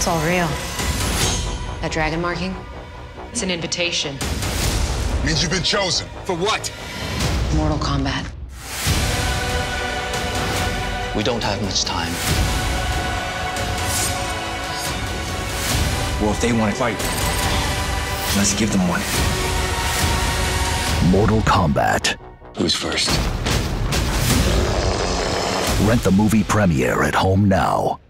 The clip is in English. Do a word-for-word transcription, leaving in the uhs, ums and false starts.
It's all real. That dragon marking? It's an invitation. Means you've been chosen. For what? Mortal Kombat. We don't have much time. Well, if they want to fight, let's give them one. Mortal Kombat. Who's first? Rent the movie premiere at home now.